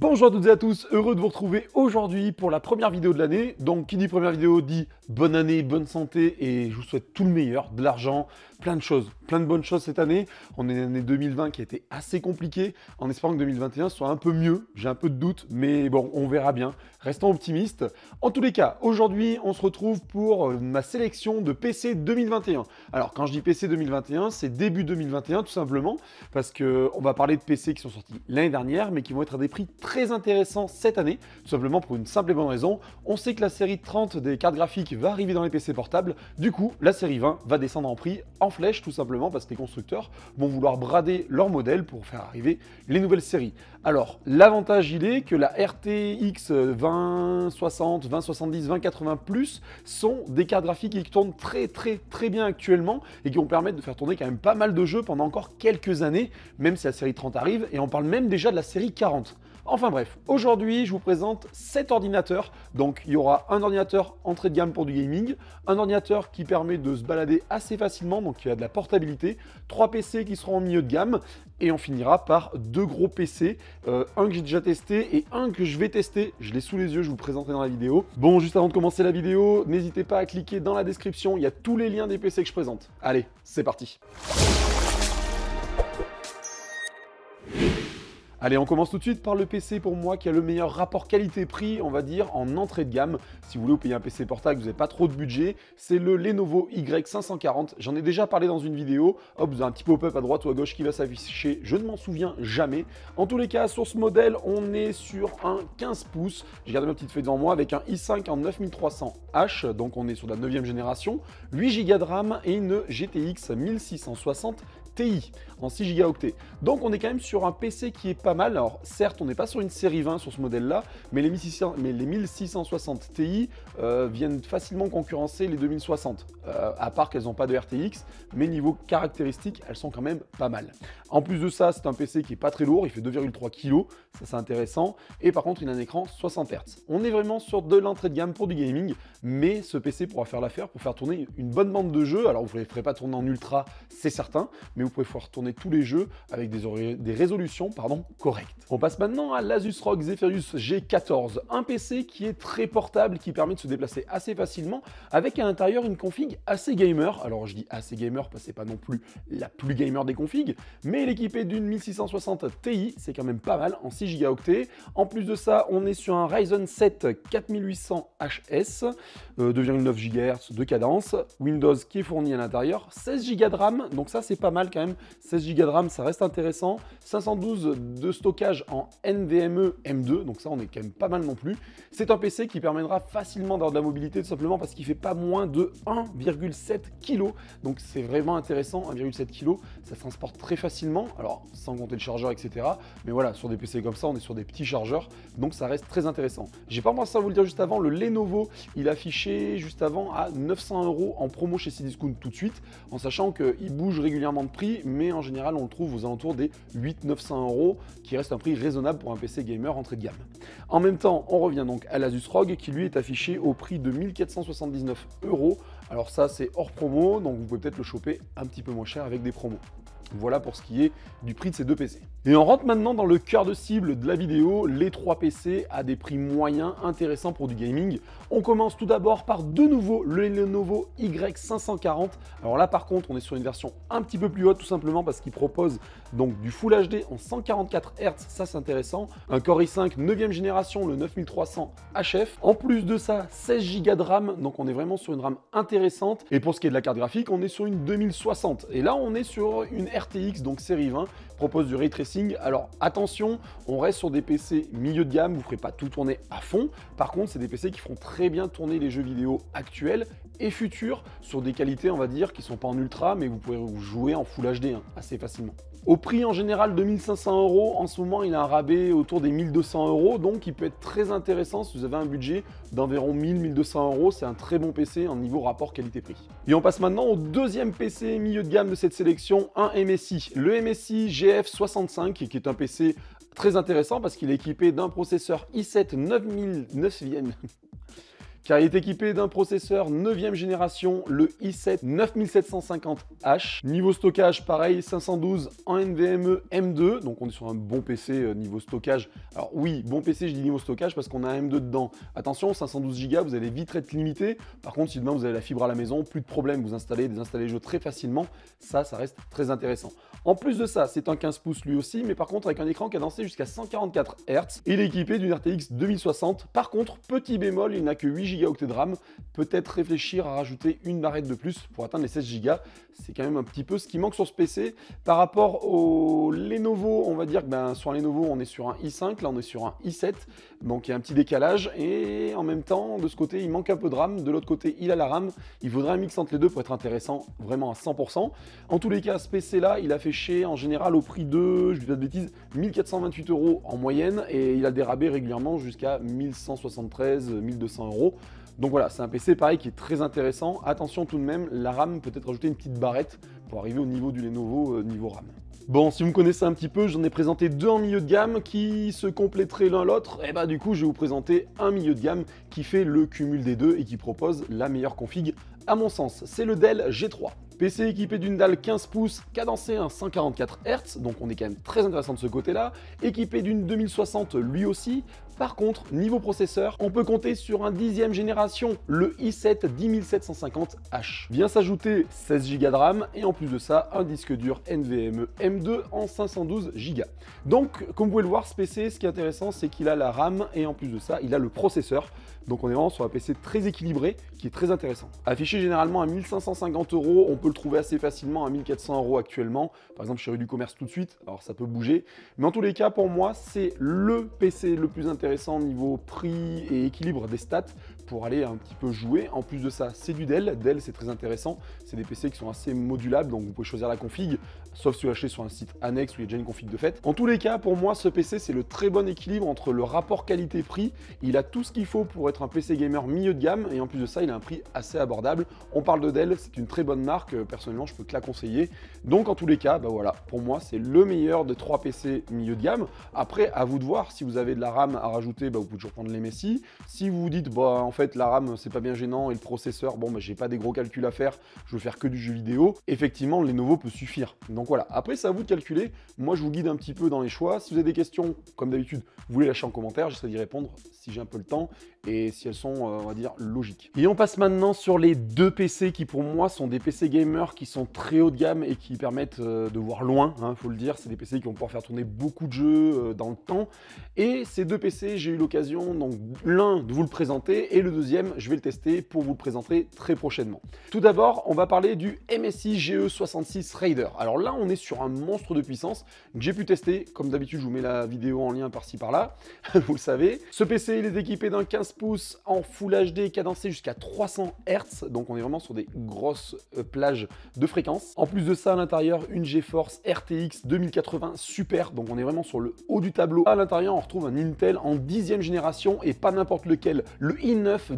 Bonjour à toutes et à tous, heureux de vous retrouver aujourd'hui pour la première vidéo de l'année. Donc qui dit première vidéo dit bonne année, bonne santé et je vous souhaite tout le meilleur, de l'argent, plein de choses, plein de bonnes choses cette année. On est une année 2020 qui a été assez compliquée, en espérant que 2021 soit un peu mieux. J'ai un peu de doute, mais bon, on verra bien. Restons optimistes. En tous les cas, aujourd'hui, on se retrouve pour ma sélection de PC 2021. Alors quand je dis PC 2021, c'est début 2021 tout simplement, parce qu'on va parler de PC qui sont sortis l'année dernière, mais qui vont être à des prix très intéressants cette année, tout simplement pour une simple et bonne raison. On sait que la série 30 des cartes graphiques va arriver dans les PC portables, du coup la série 20 va descendre en prix en flèche tout simplement parce que les constructeurs vont vouloir brader leur modèle pour faire arriver les nouvelles séries. Alors l'avantage il est que la RTX 2060, 2070, 2080 Plus sont des cartes graphiques qui tournent très bien actuellement et qui vont permettre de faire tourner quand même pas mal de jeux pendant encore quelques années, même si la série 30 arrive, et on parle même déjà de la série 40. Enfin bref, aujourd'hui je vous présente 7 ordinateurs. Donc il y aura un ordinateur entrée de gamme pour du gaming, un ordinateur qui permet de se balader assez facilement, donc il y a de la portabilité, 3 PC qui seront en milieu de gamme, et on finira par 2 gros PC, un que j'ai déjà testé et un que je vais tester. Je l'ai sous les yeux, je vous le présenterai dans la vidéo. Bon, juste avant de commencer la vidéo, n'hésitez pas à cliquer dans la description, il y a tous les liens des PC que je présente. Allez, c'est parti. Allez, on commence tout de suite par le PC pour moi qui a le meilleur rapport qualité-prix, on va dire, en entrée de gamme. Si vous voulez vous payer un PC portable, vous n'avez pas trop de budget, c'est le Lenovo Y540. J'en ai déjà parlé dans une vidéo. Hop, vous avez un petit pop-up à droite ou à gauche qui va s'afficher, je ne m'en souviens jamais. En tous les cas, sur ce modèle, on est sur un 15 pouces. J'ai gardé ma petite feuille devant moi avec un i5 en 9300H, donc on est sur la 9e génération, 8 Go de RAM et une GTX 1660 Ti en 6 Go. Donc on est quand même sur un PC qui est pas mal. Alors certes on n'est pas sur une série 20 sur ce modèle là, mais les 1660 Ti viennent facilement concurrencer les 2060, à part qu'elles n'ont pas de RTX, mais niveau caractéristiques elles sont quand même pas mal. En plus de ça, c'est un PC qui est pas très lourd, il fait 2,3 kg, ça c'est intéressant, et par contre il a un écran 60 Hz. On est vraiment sur de l'entrée de gamme pour du gaming, mais ce PC pourra faire l'affaire pour faire tourner une bonne bande de jeux. Alors vous ne les ferez pas tourner en ultra, c'est certain, mais vous pouvez faire tourner tous les jeux avec des résolutions correctes. On passe maintenant à l'Asus ROG Zephyrus G14, un PC qui est très portable, qui permet de se déplacer assez facilement, avec à l'intérieur une config assez gamer. Alors je dis assez gamer parce que c'est pas non plus la plus gamer des configs, mais il est équipé d'une 1660 Ti, c'est quand même pas mal, en 6 Go. En plus de ça, on est sur un Ryzen 7 4800HS, 2,9 GHz de cadence, Windows qui est fourni à l'intérieur, 16 Go de RAM, donc ça c'est pas mal quand même, 16 Go de RAM ça reste intéressant, 512 de stockage en NVMe M2, donc ça on est quand même pas mal non plus. C'est un PC qui permettra facilement d'avoir de la mobilité tout simplement parce qu'il fait pas moins de 1,7 kg, donc c'est vraiment intéressant. 1,7 kg, ça se transporte très facilement, alors sans compter le chargeur etc, mais voilà, sur des PC comme ça on est sur des petits chargeurs, donc ça reste très intéressant. J'ai pas pensé à vous le dire juste avant, le Lenovo il affichait juste avant à 900 € en promo chez Cdiscount tout de suite, en sachant qu'il bouge régulièrement de prix, mais en général on le trouve aux alentours des 800-900 €, qui reste un prix raisonnable pour un PC gamer entrée de gamme. En même temps, on revient donc à l'Asus ROG qui lui est affiché au prix de 1479 €. Alors ça c'est hors promo, donc vous pouvez peut-être le choper un petit peu moins cher avec des promos. Voilà pour ce qui est du prix de ces deux PC. Et on rentre maintenant dans le cœur de cible de la vidéo, les 3 PC à des prix moyens intéressants pour du gaming. On commence tout d'abord par de nouveau le Lenovo Y540. Alors là par contre on est sur une version un petit peu plus haute tout simplement parce qu'il propose donc du Full HD en 144 Hz, ça c'est intéressant. Un Core i5 9e génération, le 9300 HF. En plus de ça, 16 Go de RAM, donc on est vraiment sur une RAM intéressante. Et pour ce qui est de la carte graphique, on est sur une 2060. Et là on est sur une RTX, donc série 20, propose du ray tracing. Alors attention, on reste sur des PC milieu de gamme, vous ne ferez pas tout tourner à fond. Par contre, c'est des PC qui feront très bien tourner les jeux vidéo actuels et futurs sur des qualités, on va dire, qui ne sont pas en ultra, mais vous pouvez jouer en Full HD assez facilement. Au prix en général de 1500 €, en ce moment il a un rabais autour des 1200 €, donc il peut être très intéressant si vous avez un budget d'environ 1000-1200 €, c'est un très bon PC en niveau rapport qualité-prix. Et on passe maintenant au deuxième PC milieu de gamme de cette sélection, un MSI. Le MSI GF65, qui est un PC très intéressant parce qu'il est équipé d'un processeur i7 9000, 9e, car il est équipé d'un processeur 9e génération, le i7 9750H. Niveau stockage, pareil, 512 en NVMe M2, donc on est sur un bon PC niveau stockage. Alors oui, bon PC, je dis niveau stockage parce qu'on a un M2 dedans. Attention, 512 Go, vous allez vite être limité. Par contre, si demain vous avez la fibre à la maison, plus de problème, vous installez, désinstallez les jeux très facilement. Ça reste très intéressant. En plus de ça, c'est un 15 pouces lui aussi, mais par contre avec un écran cadencé jusqu'à 144 Hz. Il est équipé d'une RTX 2060. Par contre, petit bémol, il n'a que 8 Go de RAM. Peut-être réfléchir à rajouter une barrette de plus pour atteindre les 16 Go. C'est quand même un petit peu ce qui manque sur ce PC. Par rapport au Lenovo, on va dire que sur un Lenovo, on est sur un i5, là on est sur un i7. Donc il y a un petit décalage et en même temps, de ce côté, il manque un peu de RAM. De l'autre côté, il a la RAM. Il faudrait un mix entre les deux pour être intéressant, vraiment à 100%. En tous les cas, ce PC-là, il a fait chier en général au prix de, je dis pas de bêtises, 1428 € en moyenne et il a des rabais régulièrement jusqu'à 1173, 1200 €. Donc voilà, c'est un PC pareil qui est très intéressant. Attention tout de même, la RAM peut-être rajouter une petite barrette pour arriver au niveau du Lenovo niveau RAM. Bon, si vous me connaissez un petit peu, j'en ai présenté deux en milieu de gamme qui se compléteraient l'un l'autre. Et bah du coup, je vais vous présenter un milieu de gamme qui fait le cumul des deux et qui propose la meilleure config à mon sens. C'est le Dell G3. PC équipé d'une dalle 15 pouces, cadencé à 144 Hz, donc on est quand même très intéressant de ce côté-là. Équipé d'une 2060 lui aussi. Par contre, niveau processeur, on peut compter sur un 10e génération, le i7 10750H. Vient s'ajouter 16 Go de RAM et en plus de ça, un disque dur NVMe M2 en 512 Go. Donc, comme vous pouvez le voir, ce PC, ce qui est intéressant, c'est qu'il a la RAM et en plus de ça, il a le processeur. Donc on est vraiment sur un PC très équilibré qui est très intéressant. Affiché généralement à 1550 €, on peut le trouver assez facilement à 1400 € actuellement. Par exemple chez Rue du Commerce tout de suite, alors ça peut bouger. Mais en tous les cas, pour moi, c'est le PC le plus intéressant niveau prix et équilibre des stats pour aller un petit peu jouer. En plus de ça, c'est du Dell. Dell, c'est très intéressant. C'est des PC qui sont assez modulables, donc vous pouvez choisir la config, sauf si vous l'achetez sur un site annexe où il y a déjà une config de fait. En tous les cas, pour moi, ce PC, c'est le très bon équilibre entre le rapport qualité-prix. Il a tout ce qu'il faut pour être un PC gamer milieu de gamme et en plus de ça, il a un prix assez abordable. On parle de Dell, c'est une très bonne marque. Personnellement, je peux que la conseiller. Donc, en tous les cas, bah voilà, pour moi, c'est le meilleur des 3 PC milieu de gamme. Après, à vous de voir. Si vous avez de la RAM à rajouter, bah, vous pouvez toujours prendre les Messi. Si vous vous dites, bah, en fait, la RAM, c'est pas bien gênant et le processeur, bon, bah, j'ai pas des gros calculs à faire, je veux faire que du jeu vidéo, effectivement, le Lenovo peut suffire. Donc voilà, après, c'est à vous de calculer. Moi, je vous guide un petit peu dans les choix. Si vous avez des questions, comme d'habitude, vous les lâchez en commentaire, j'essaie d'y répondre si j'ai un peu le temps et si elles sont, on va dire, logiques. Et on passe maintenant sur les deux PC qui, pour moi, sont des PC gamers qui sont très haut de gamme et qui permettent de voir loin, hein, faut le dire. C'est des PC qui vont pouvoir faire tourner beaucoup de jeux dans le temps. Et ces deux PC, j'ai eu l'occasion, donc l'un de vous le présenter et le deuxième, je vais le tester pour vous le présenter très prochainement. Tout d'abord, on va parler du MSI GE66 Raider. Alors là, on est sur un monstre de puissance que j'ai pu tester. Comme d'habitude, je vous mets la vidéo en lien par-ci par-là, vous le savez. Ce PC, il est équipé d'un 15 pouces en Full HD cadencé jusqu'à 300 Hz, donc on est vraiment sur des grosses plages de fréquences. En plus de ça, à l'intérieur, une GeForce RTX 2080 Super, donc on est vraiment sur le haut du tableau. À l'intérieur, on retrouve un Intel en 10e génération et pas n'importe lequel, le i9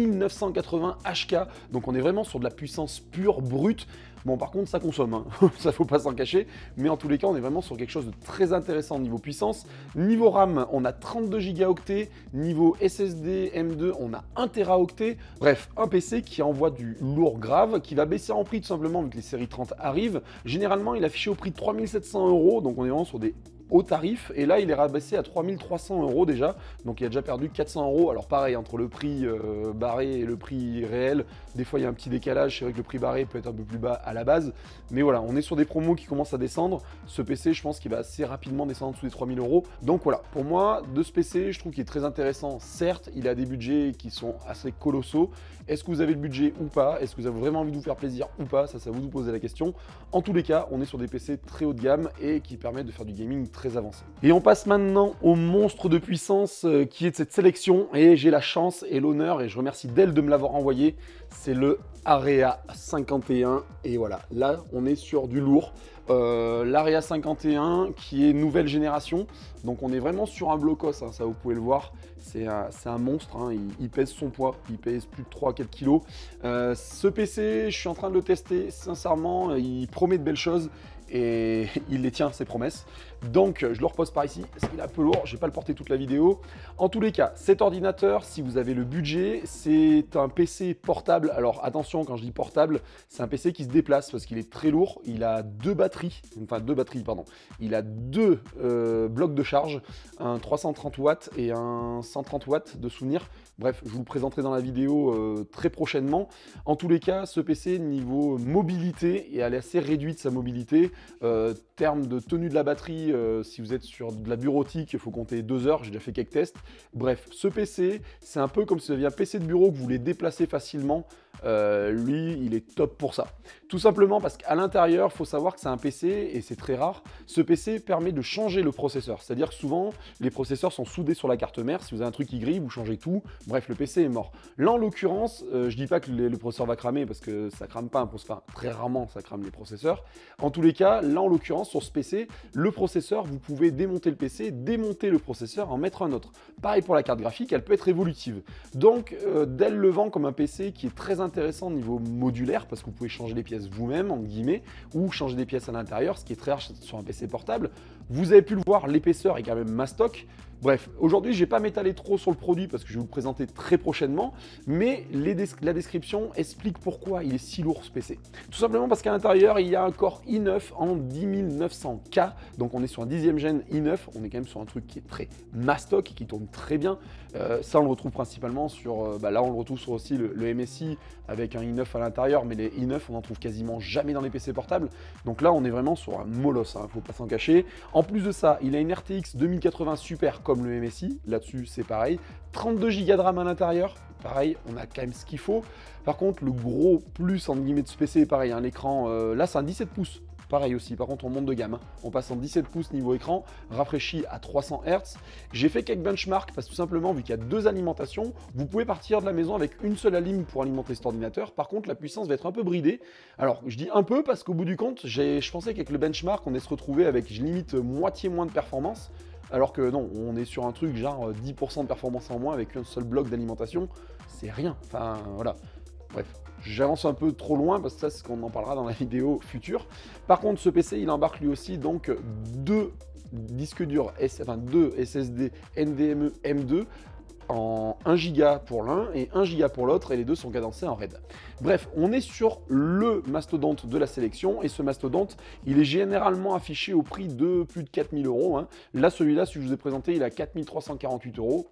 10980 HK, donc on est vraiment sur de la puissance pure, brute. Bon, par contre, ça consomme, hein. Ça faut pas s'en cacher, mais en tous les cas, on est vraiment sur quelque chose de très intéressant niveau puissance. Niveau RAM, on a 32 Go. Niveau SSD M2, on a 1 Teraoctet. Bref, un PC qui envoie du lourd grave, qui va baisser en prix tout simplement vu que les séries 30 arrivent. Généralement, il est affiché au prix de 3700 €, donc on est vraiment sur des au tarif, et là il est rabaissé à 3300 € déjà, donc il a déjà perdu 400 €. Alors pareil, entre le prix barré et le prix réel, des fois il y a un petit décalage. C'est vrai que le prix barré peut être un peu plus bas à la base, mais voilà, on est sur des promos qui commencent à descendre. Ce PC, je pense qu'il va assez rapidement descendre sous les 3000 €. Donc voilà, pour moi, de ce PC, je trouve qu'il est très intéressant. Certes, il a des budgets qui sont assez colossaux. Est-ce que vous avez le budget ou pas? Est-ce que vous avez vraiment envie de vous faire plaisir ou pas? Ça, c'est à vous de vous poser la question. En tous les cas, on est sur des PC très haut de gamme et qui permettent de faire du gaming très avancé. Et on passe maintenant au monstre de puissance qui est de cette sélection, et j'ai la chance et l'honneur, et je remercie Dell de me l'avoir envoyé, c'est le Area 51, et voilà, là on est sur du lourd. L'Area 51 qui est nouvelle génération, donc on est vraiment sur un blocos, hein, ça vous pouvez le voir, c'est un monstre, hein, il pèse son poids, il pèse plus de 3-4 kg. Ce PC, je suis en train de le tester, sincèrement, il promet de belles choses et il les tient, ses promesses. Donc je le repose par ici, parce qu'il est un peu lourd, je vais pas le porter toute la vidéo. En tous les cas, cet ordinateur, si vous avez le budget, c'est un PC portable. Alors attention, quand je dis portable, c'est un PC qui se déplace parce qu'il est très lourd. Il a deux batteries, pardon. Il a deux blocs de charge, un 330 watts et un 130 watts de souvenir. Bref, je vous le présenterai dans la vidéo très prochainement. En tous les cas, ce PC, niveau mobilité, elle est assez réduite sa mobilité. Terme de tenue de la batterie, si vous êtes sur de la bureautique, il faut compter 2 heures, j'ai déjà fait quelques tests. Bref, ce PC, c'est un peu comme si vous aviez un PC de bureau que vous voulez déplacer facilement. Lui, il est top pour ça. Tout simplement parce qu'à l'intérieur, il faut savoir que c'est un PC, et c'est très rare, ce PC permet de changer le processeur. C'est-à-dire que souvent, les processeurs sont soudés sur la carte mère. Si vous avez un truc qui grille, vous changez tout. Bref, le PC est mort. Là, en l'occurrence, je dis pas que le processeur va cramer, parce que ça crame pas un processeur. Enfin, très rarement, ça crame les processeurs. En tous les cas, là, en l'occurrence, sur ce PC, le processeur, vous pouvez démonter le PC, démonter le processeur, en mettre un autre. Pareil pour la carte graphique, elle peut être évolutive. Donc, Dell le vend comme un PC qui est très intéressant au niveau modulaire, parce que vous pouvez changer les pièces vous-même, en guillemets, ou changer des pièces à l'intérieur, ce qui est très rare sur un PC portable. Vous avez pu le voir, l'épaisseur est quand même mastoc. Bref, aujourd'hui, je ne vais pas m'étaler trop sur le produit parce que je vais vous le présenter très prochainement, mais la description explique pourquoi il est si lourd ce PC. Tout simplement parce qu'à l'intérieur, il y a un Core i9 en 10900K, donc on est sur un 10e gène i9, on est quand même sur un truc qui est très mastoc, qui tourne très bien. Ça, on le retrouve principalement sur, là on le retrouve sur aussi le MSI avec un i9 à l'intérieur, mais les i9, on en trouve quasiment jamais dans les PC portables. Donc là, on est vraiment sur un molosse, hein, faut pas s'en cacher. En plus de ça, il a une RTX 2080 Super comme le MSI, là-dessus c'est pareil. 32 Go de RAM à l'intérieur, pareil, on a quand même ce qu'il faut. Par contre, le gros plus en guillemets de ce PC, pareil, un écran, là c'est un 17 pouces. Pareil aussi, par contre on monte de gamme, hein. On passe en 17 pouces niveau écran, rafraîchi à 300 Hz. J'ai fait quelques benchmarks parce que tout simplement, vu qu'il y a deux alimentations, vous pouvez partir de la maison avec une seule alim pour alimenter cet ordinateur. Par contre, la puissance va être un peu bridée. Alors, je dis un peu parce qu'au bout du compte, je pensais qu'avec le benchmark, on est se retrouver avec limite moitié moins de performance. Alors que non, on est sur un truc genre 10% de performance en moins avec un seul bloc d'alimentation. C'est rien, enfin voilà. Bref, j'avance un peu trop loin parce que ça, c'est ce qu'on en parlera dans la vidéo future. Par contre, ce PC, il embarque lui aussi donc deux disques durs, deux SSD NVMe M2 en 1 Go pour l'un et 1 Go pour l'autre, et les deux sont cadencés en RAID. Bref, on est sur le mastodonte de la sélection, et ce mastodonte, il est généralement affiché au prix de plus de 4000 €. Hein. Là, celui-là, si je vous ai présenté, il a 4348 €.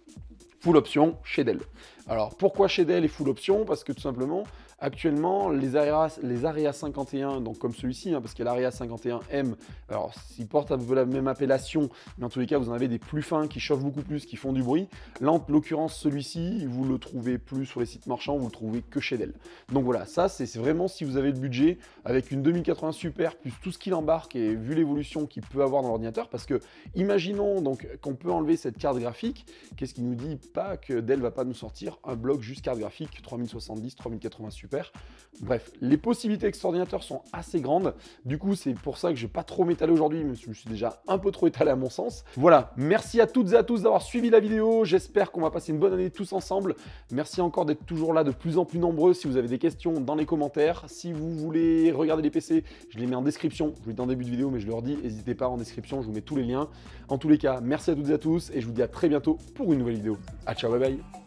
Full option chez Dell. Alors pourquoi chez Dell et full option? Parce que tout simplement, actuellement, les Area 51, donc comme celui-ci, hein, parce qu'il y a l'Area 51M, alors s'ils portent un peu la même appellation, mais en tous les cas, vous en avez des plus fins qui chauffent beaucoup plus, qui font du bruit. Là, en l'occurrence, celui-ci, vous le trouvez plus sur les sites marchands, vous le trouvez que chez Dell. Donc voilà, ça, c'est vraiment si vous avez le budget, avec une 2080 Super, plus tout ce qu'il embarque, et vu l'évolution qu'il peut avoir dans l'ordinateur, parce que, imaginons donc qu'on peut enlever cette carte graphique, qu'est-ce qui nous dit pas que Dell va pas nous sortir un bloc juste carte graphique 3070, 3080 Super. Bref, les possibilités avec cet ordinateur sont assez grandes. Du coup, c'est pour ça que je vais pas trop m'étaler aujourd'hui, mais je suis déjà un peu trop étalé à mon sens. Voilà, merci à toutes et à tous d'avoir suivi la vidéo. J'espère qu'on va passer une bonne année tous ensemble. Merci encore d'être toujours là, de plus en plus nombreux. Si vous avez des questions, dans les commentaires. Si vous voulez regarder les PC, je les mets en description. Je vous l'ai dit en début de vidéo, mais je le redis, n'hésitez pas en description, je vous mets tous les liens. En tous les cas, merci à toutes et à tous, et je vous dis à très bientôt pour une nouvelle vidéo. À ciao, bye bye.